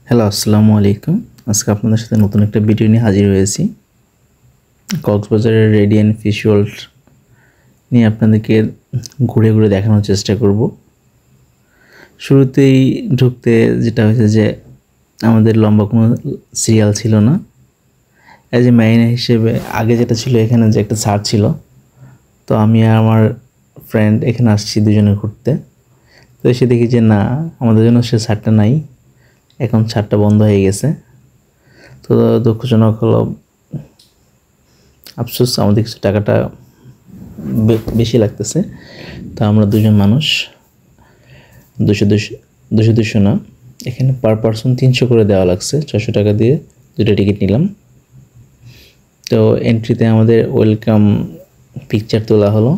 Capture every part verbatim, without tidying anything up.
Hello আসসালামু আলাইকুম। আজকে আপনাদের সাথে নতুন একটা ভিডিও নিয়ে হাজির হয়েছি। কক্সবাজারের রেডিয়েন্ট ফিশ ওয়ার্ল্ড নিয়ে আপনাদেরকে ঘুরে ঘুরে দেখানোর চেষ্টা করব। শুরুতেই ঢুকতে যেটা হয়েছে যে আমাদের লম্বা কোনো সিরিয়াল ছিল না। অ্যাজ এ ম্যারিনা হিসেবে আগে যেটা ছিল এখানে যে একটা ছাড় ছিল, তো আমি আর আমার ফ্রেন্ড এখানে আসছি দুজনে ঘুরতে। তো এসে দেখি যে না, আমাদের জন্য সে ছাড়টা নাই, এখন ছাড়টা বন্ধ হয়ে গেছে। তো দুঃখজনক হলো, আফসোস, আমাদের কিছু টাকাটা বেশি লাগতেছে। তো আমরা দুজন মানুষ, দুশো দুশো দুশো দুশো না, এখানে পার পারসন তিনশো করে দেওয়া লাগছে। ছশো টাকা দিয়ে দুটো টিকিট নিলাম। তো এন্ট্রিতে আমাদের ওয়েলকাম পিকচার তোলা হলো,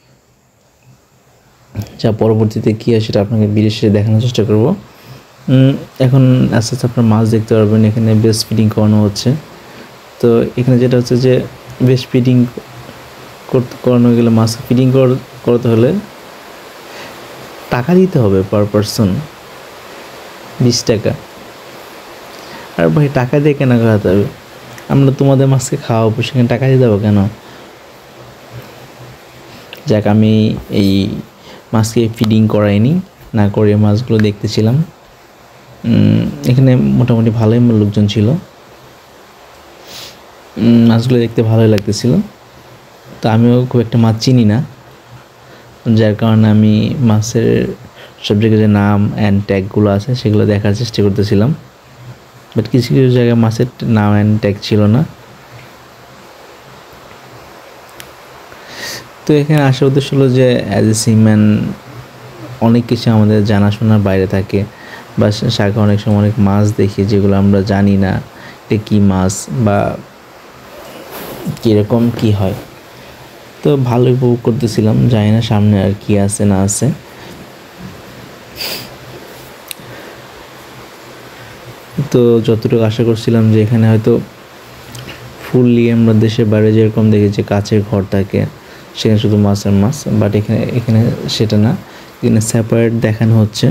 যা পরবর্তীতে কী হয় সেটা আপনাকে বিদেশে দেখানোর চেষ্টা করব। এখন আস্তে আস্তে আপনার মাছ দেখতে পারবেন। এখানে বেস্ট ফিডিং করানো হচ্ছে। তো এখানে যেটা হচ্ছে যে বেস্ট ফিডিং করতে করানো গেলে মাছ ফিডিং করতে হলে টাকা দিতে হবে পার পারসন, বিশ টাকা। আর ভাই, টাকা দিয়ে কেনা খাওয়াতে হবে? আমরা তোমাদের মাছকে খাওয়াবো, সেখানে টাকা দিতে হবে কেন? যাক, আমি এই মাছকে ফিডিং করাইনি, না করে মাছগুলো দেখতেছিলাম। এখানে মোটামুটি ভালোই লোকজন ছিল, মাছগুলো দেখতে ভালোই লাগতেছিল। তো আমিও খুব একটা মাছ চিনি না, যার কারণে আমি মাছের সব জায়গায় যে নাম অ্যান্ড ট্যাগগুলো আছে সেগুলো দেখার চেষ্টা করতেছিলাম। বাট কিছু কিছু জায়গায় মাছের নাম অ্যান্ড ট্যাগ ছিল না। তো এখানে আসার উদ্দেশ্য হলো যে অ্যাজ এ সিম্যান অনেক কিছু আমাদের জানাশোনার বাইরে থাকে, বা শাখা অনেক সময় অনেক মাছ দেখি যেগুলো আমরা জানি না এটা কী মাছ বা কীরকম কী হয়। তো ভালো উপভোগ করতেছিলাম, জানি না সামনে আর কি আছে না আছে। তো যতটুকু আশা করছিলাম যে এখানে হয়তো ফুললি আমরা দেশের বাইরে যেরকম দেখি যে কাছের ঘর থাকে, সেখানে শুধু মাছ আর মাছ, বাট এখানে এখানে সেটা না, এখানে সেপারেট দেখানো হচ্ছে।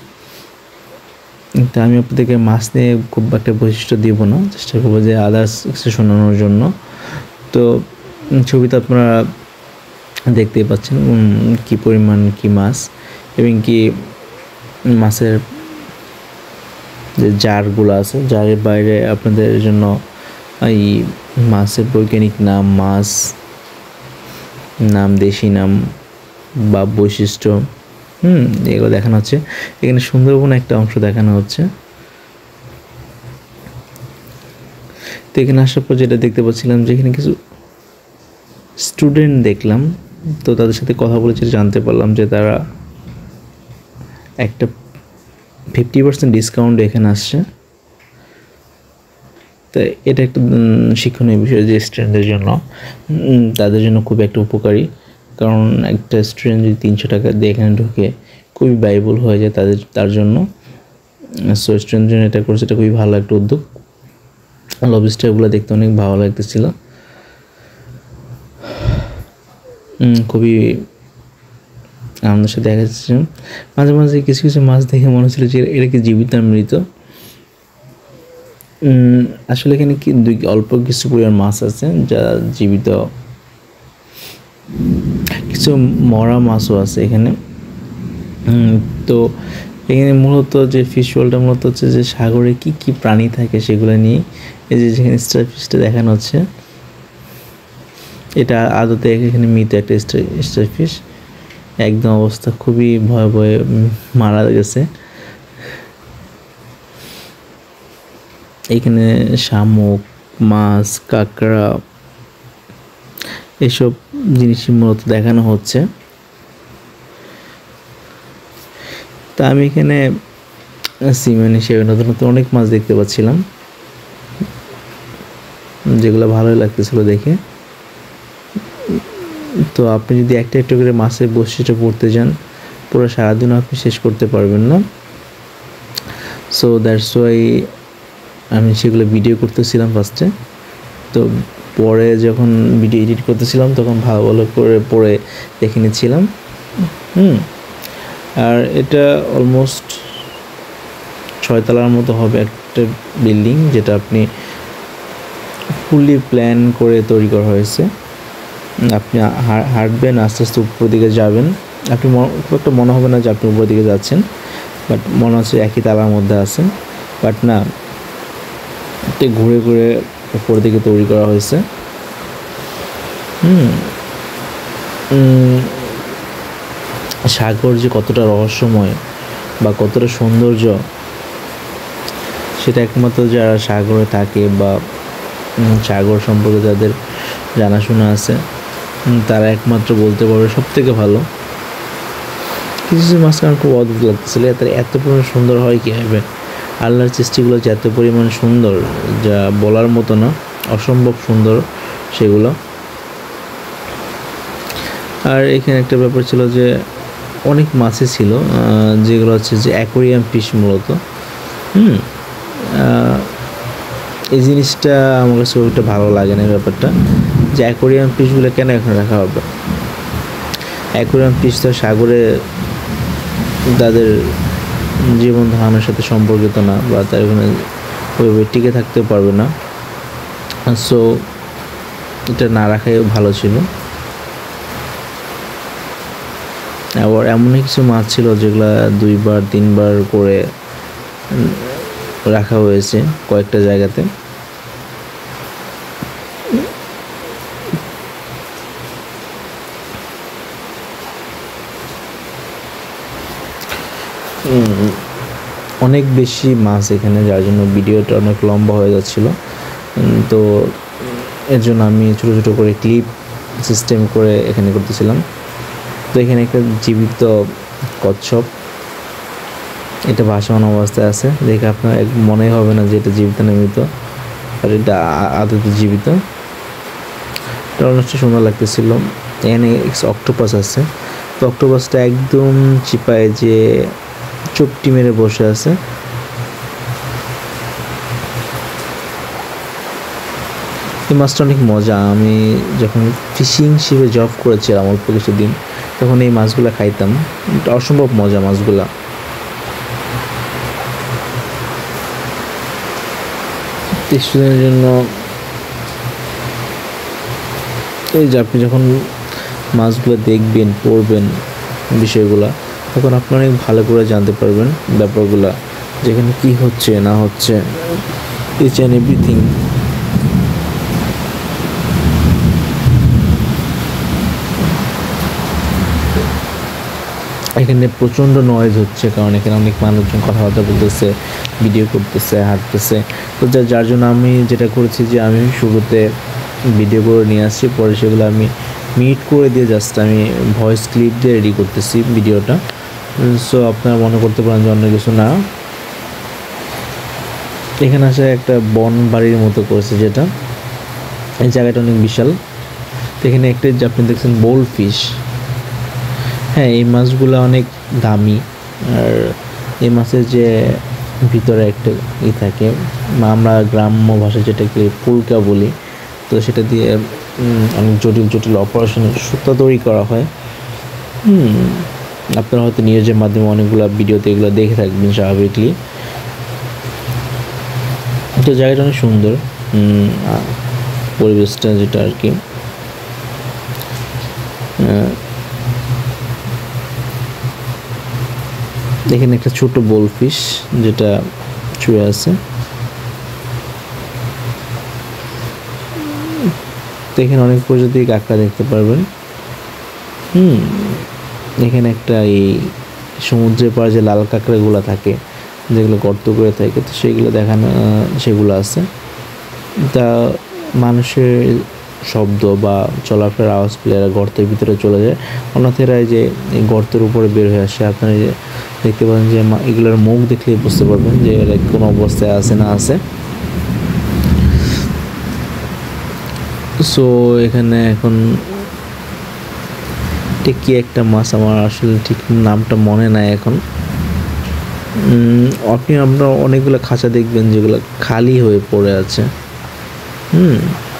তো আমি আপনাদেরকে মাছ নিয়ে খুব একটা বৈশিষ্ট্য দিব না, চেষ্টা করবো যে আদার্স কিছু শোনানোর জন্য। তো ছবিতে আপনারা দেখতেই পাচ্ছেন কি পরিমাণ কি মাছ, এবং কি মাছের যে জারগুলো আছে, জারের বাইরে আপনাদের জন্য এই মাছের বৈজ্ঞানিক নাম, মাছ নাম, দেশি নাম বা বৈশিষ্ট্য, হুম এগুলো দেখানো হচ্ছে। এখানে সুন্দরবন একটা অংশ দেখানো হচ্ছে। তো এখানে আসার পর যেটা দেখতে পাচ্ছিলাম যে এখানে কিছু স্টুডেন্ট দেখলাম। তো তাদের সাথে কথা বলেছি, জানতে পারলাম যে তারা একটা ফিফটি পার্সেন্ট ডিসকাউন্ট এখানে আসছে। তো এটা একটা শিক্ষণীয় বিষয় যে স্টুডেন্টদের জন্য, তাদের জন্য খুব একটা উপকারী। কারণ একটা স্টুডেন্ট যদি তিনশো টাকা দিয়ে এখানে ঢুকে খুবই ব্যয়বহুল হয়ে যায় তাদের তার জন্য। সো স্টুডেন্টের জন্য এটা করছে, এটা খুবই ভালো একটা উদ্যোগ। লবিস্টারগুলো দেখতে অনেক ভালো লাগতেছিল, খুবই আনন্দের সাথে দেখা যাচ্ছে। মাঝে মাঝে কিছু কিছু মাছ দেখে মনে হচ্ছিল যে এটা কি জীবিত না মৃত। আসলে এখানে কি দুই অল্প কিছু পরিমাণ মাছ আছে যা জীবিত, কিছু মরা মাছও আছে এখানে। তো এখানে মূলত যে ফিশ ওয়ার্ল্ডটা মূলত হচ্ছে যে সাগরে কি কি প্রাণী থাকে সেগুলো নিয়ে। এই যে যেখানে স্টার ফিশটা দেখানো হচ্ছে, এটা আদতে এখানে মৃত একটা স্টার স্টার ফিশ, একদম অবস্থা খুবই ভয়ে ভয়ে মারা গেছে। এখানে শামুক, মাছ, কাঁকড়া এসব জিনিসই মূলত দেখানো হচ্ছে। তা আমি এখানে সিমেন হিসেবে নতুন নতুন অনেক মাছ দেখতে পাচ্ছিলাম, যেগুলো ভালোই লাগতেছিল দেখে। তো আপনি যদি একটা একটা করে মাছের বৈশিষ্ট্য পড়তে যান, পুরো সারাদিনও আপনি শেষ করতে পারবেন না। সো দ্যাটস ওয়াই আমি সেগুলো ভিডিও করতেছিলাম ফার্স্টে। তো পরে যখন ভিডিও এডিট করতেছিলাম তখন ভালো ভালো করে পড়ে দেখে নিচ্ছিলাম। হুম আর এটা অলমোস্ট ছয়তলার মতো হবে একটা বিল্ডিং, যেটা আপনি ফুললি প্ল্যান করে তৈরি করা হয়েছে। আপনি হাঁটবেন, আস্তে আস্তে উপর দিকে যাবেন, আপনি খুব একটা মনে হবে না যে আপনি উপর দিকে যাচ্ছেন, বাট মনে হচ্ছে একই তালার মধ্যে আছেন। বাট না, একটু ঘুরে ঘুরে উপর দিকে তৈরি করা হয়েছে। হুম সাগর যে কতটা রহস্যময় বা কতটা সৌন্দর্য, সেটা একমাত্র যারা সাগরে থাকে বা সাগর সম্পর্কে যাদের জানাশোনা আছে তারা একমাত্র বলতে পারবে সব থেকে ভালো। কিছু কিছু মাছ আমার খুব অদ্ভুত লাগতেছিল, এত এত পরিমাণ সুন্দর হয় কীভাবে। আল্লাহর সৃষ্টিগুলো যে এত পরিমাণ সুন্দর, যা বলার মতো না, অসম্ভব সুন্দর সেগুলো। আর এখানে একটা ব্যাপার ছিল যে অনেক মাছই ছিল যেগুলো হচ্ছে যে অ্যাকোয়ারিয়াম ফিশ মূলত। হুম এই জিনিসটা আমার কাছে খুব একটা ভালো লাগে না, ব্যাপারটা যে অ্যাকোয়ারিয়াম ফিশগুলো কেন এখানে রাখা হবে। অ্যাকোয়ারিয়াম ফিশ তো সাগরে তাদের জীবন ধারণের সাথে সম্পর্কিত না, বা তার ওখানে ওইভাবে টিকে থাকতে পারবে না। সো এটা না রাখাই ভালো ছিল। আবার এমনই কিছু মাছ ছিল যেগুলো দুইবার তিনবার করে রাখা হয়েছে কয়েকটা জায়গাতে। অনেক বেশি মাছ এখানে, যার জন্য ভিডিওটা অনেক লম্বা হয়ে যাচ্ছিল। তো এর জন্য আমি ছোটো ছোটো করে ক্লিপ সিস্টেম করে এখানে করতেছিলাম। তো এখানে একটা জীবিত কচ্ছপ, এটা ভাসমান অবস্থায় আছে, দেখে আপনার মনে হবে না যে এটা জীবিত না মৃত, আর এটা আদতে জীবিত। এটা অনেকটা সুন্দর লাগতেছিল। এখানে অক্টোপাস আছে, তো অক্টোপাসটা একদম চিপায় যে চুপটি মেরে বসে আছে। এই মাছটা অনেক মজা। আমি যখন ফিশিং শিপে জব করেছিলাম অল্প কিছুদিন, তখন এই মাছগুলো খাইতাম, অসম্ভব মজা মাছগুলা। স্টুডেন্টের জন্য এই যে আপনি যখন মাছগুলো দেখবেন, পড়বেন বিষয়গুলা, তখন আপনি অনেক ভালো করে জানতে পারবেন ব্যাপারগুলা, যেখানে কি হচ্ছে না হচ্ছে, ইচ অ্যান্ড এভরিথিং। এখানে প্রচণ্ড নয়েজ হচ্ছে, কারণ এখানে অনেক মানুষজন কথাবার্তা বলতেছে, ভিডিও করতেছে, হাঁটতেছে। তো যার জন্য আমি যেটা করেছি যে আমি শুরুতে ভিডিও করে নিয়ে আসছি, পরে সেগুলো আমি মিট করে দিয়ে জাস্ট আমি ভয়েস ক্লিপ দিয়ে রেডি করতেছি ভিডিওটা। সো আপনারা মনে করতে পারেন যে অন্য কিছু না। এখানে আসে একটা বন বাড়ির মতো করেছে, যেটা এই জায়গাটা অনেক বিশাল। এখানে একটা যে আপনি দেখছেন বোল ফিশ, হ্যাঁ এই মাছগুলো অনেক দামি। আর এই মাছের যে ভিতরে একটা ই থাকে, আমরা গ্রাম্য ভাষায় যেটাকে পুলকা বলি, তো সেটা দিয়ে অনেক জটিল জটিল অপারেশনের সুতা তৈরি করা হয়। হুম আপনারা হয়তো নিউজের মাধ্যমে অনেকগুলো ভিডিওতে এগুলো দেখে থাকবেন স্বাভাবিকলি। তো জায়গাটা অনেক সুন্দর, পরিবেশটা যেটা আর কি। দেখেন একটা ছোট বোল ফিশ যেটা শুয়ে আছে। এখানে অনেক প্রজাতির কাঁকড়া দেখতে পারবেন। হুম এখানে একটা এই সমুদ্রের পাড়ে যে লাল কাঁকড়াগুলো থাকে, যেগুলো গর্ত করে থাকে, তো সেইগুলো দেখানো সেগুলো আছে। তা মানুষের শব্দ বা চলাফেরার আওয়াজ পেলে এরা গর্তের ভিতরে চলে যায়, অন্যথা যে গর্তের উপরে বের হয়ে আসে। আপনারা দেখতে পাবেন যে এগুলোর মুখ দেখলেই বুঝতে পারবেন যে এরা কোন অবস্থায় আছে না আছে। সো এখানে এখন ঠিক কি একটা মাছ, আমার আসলে ঠিক নামটা মনে নাই এখন। আপনি আমরা অনেকগুলো খাঁচা দেখবেন যেগুলো খালি হয়ে পড়ে আছে। হুম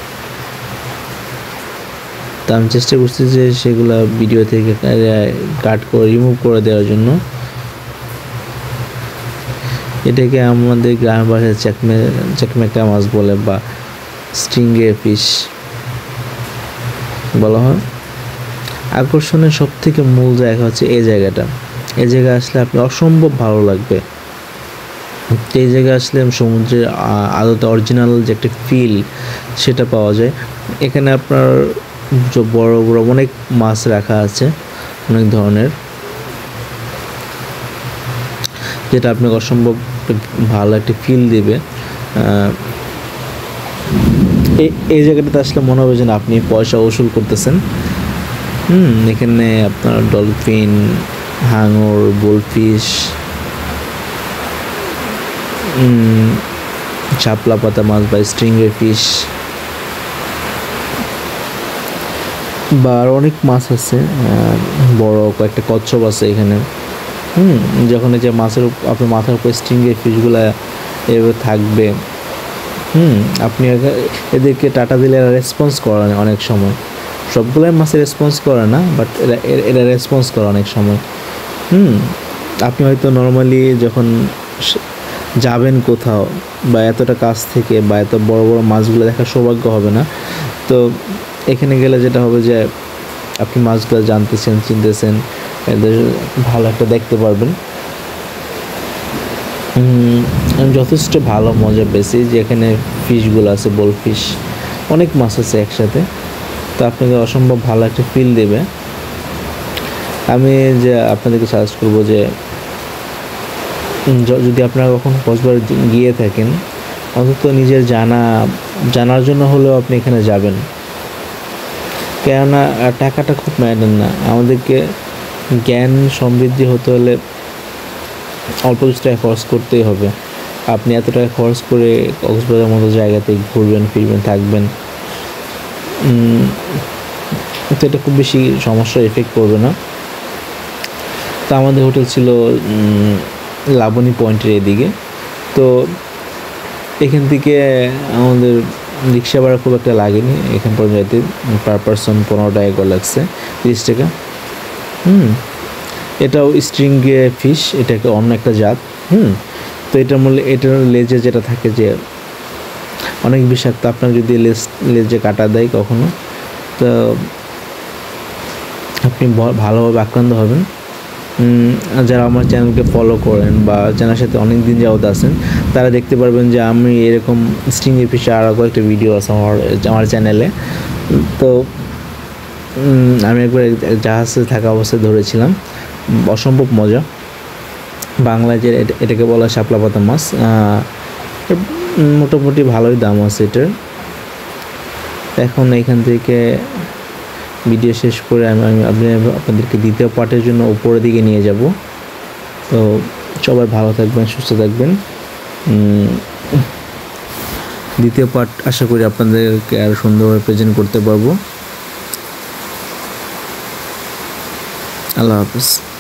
তা আমি চেষ্টা করছি যে সেগুলা ভিডিও থেকে কাট করে রিমুভ করে দেওয়ার জন্য। এটাকে আমাদের গ্রামের ভাষায় চেকমে চেকমেকা মাছ বলে বা স্টিংরে ফিশ বলা হয়। আকর্ষণের সব থেকে মূল জায়গা হচ্ছে এই জায়গাটা। এই জায়গায় আসলে আপনি অসম্ভব ভালো লাগবে। এই জায়গায় আসলে সমুদ্রের আদতে অরিজিনাল যে একটা ফিল সেটা পাওয়া যায়। এখানে আপনার বড় বড় অনেক মাছ রাখা আছে, অনেক ধরনের, যেটা আপনাকে অসম্ভব ভালো একটা ফিল দেবে। এই এই জায়গাটাতে আসলে মনে হবে যেন আপনি পয়সা উসুল করতেছেন। হুম এখানে আপনার ডলফিন, হাঙর, গোল্ডফিশ, চাপলা পাতা মাছ বা স্টিংরে ফিশ বা আর অনেক মাছ আছে, বড় কয়েকটা কচ্ছপ আছে এখানে। হুম যখন এই যে মাছের আপনার মাথার উপরে স্টিংরে ফিশগুলো এভাবে থাকবে, হুম আপনি এদেরকে টাটা দিলে এরা রেসপন্স করে না অনেক সময়। সবগুলোই মাছে রেসপন্স করে না, বাট এরা এরা রেসপন্স করে অনেক সময়। হুম আপনি হয়তো নর্মালি যখন যাবেন কোথাও বা এতটা কাছ থেকে বা এত বড় বড় মাছগুলো দেখার সৌভাগ্য হবে না, তো এখানে গেলে যেটা হবে যে আপনি মাছগুলো জানতেছেন, চিনতেছেন, এদের ভালো একটা দেখতে পারবেন। যথেষ্ট ভালো মজা পেয়েছি যে এখানে ফিশগুলো আছে, বল ফিশ, অনেক মাছ আছে একসাথে, তো আপনাকে অসম্ভব ভালো একটা ফিল দেবে। আমি যে আপনাদেরকে সাজেস্ট করবো যে যদি আপনারা কখনো কক্সবাজার গিয়ে থাকেন, অন্তত নিজের জানা জানার জন্য হলেও আপনি এখানে যাবেন। কেননা টাকাটা খুব ম্যাটার না, আমাদেরকে জ্ঞান সমৃদ্ধি হতে হলে অল্প কিছু টাকা খরচ করতেই হবে। আপনি এত টাকা খরচ করে কক্সবাজারের মতো জায়গাতে ঘুরবেন, ফিরবেন, থাকবেন, তো এটা খুব বেশি সমস্যার এফেক্ট করবে না। তো আমাদের হোটেল ছিল লাবণী পয়েন্টের এদিকে, তো এখান থেকে আমাদের রিক্সা ভাড়া খুব একটা লাগেনি, এখান পর্যন্ত যেতে পার পারসন পনেরো টাকা করে লাগছে, তিরিশ টাকা। হুম এটাও স্ট্রিংগে ফিশ, এটাকে অন্য একটা জাত। হুম তো এটার মূল্য, এটার লেজে যেটা থাকে যে অনেক বিষাক্ত, আপনার যদি লেজ লেজে কাটা দেয় কখনো, তো আপনি ভালোভাবে আক্রান্ত হবেন। যারা আমার চ্যানেলকে ফলো করেন বা চ্যানেলের সাথে অনেক দিন যাবত আছেন, তারা দেখতে পারবেন যে আমি এরকম স্টিংরে ফিশে আরও কয়েকটা ভিডিও আছে আমার আমার চ্যানেলে। তো আমি একবার জাহাজে থাকা অবস্থায় ধরেছিলাম, অসম্ভব মজা। বাংলায় যে এটাকে বলা শাপলা পাতা মাছ, মোটামুটি ভালোই দাম আছে এটার। এখন এখান থেকে ভিডিও শেষ করে আমি আমি আপনি আপনাদেরকে দ্বিতীয় পার্টের জন্য উপরের দিকে নিয়ে যাব। তো সবাই ভালো থাকবেন, সুস্থ থাকবেন। দ্বিতীয় পার্ট আশা করি আপনাদেরকে আরও সুন্দরভাবে প্রেজেন্ট করতে পারবো। আল্লাহ হাফেজ।